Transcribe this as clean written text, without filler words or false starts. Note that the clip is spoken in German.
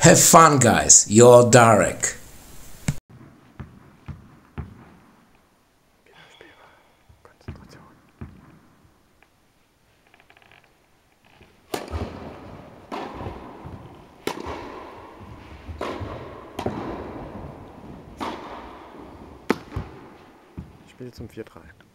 Have fun, guys. Your Darek. Ich spiele zum 4-3.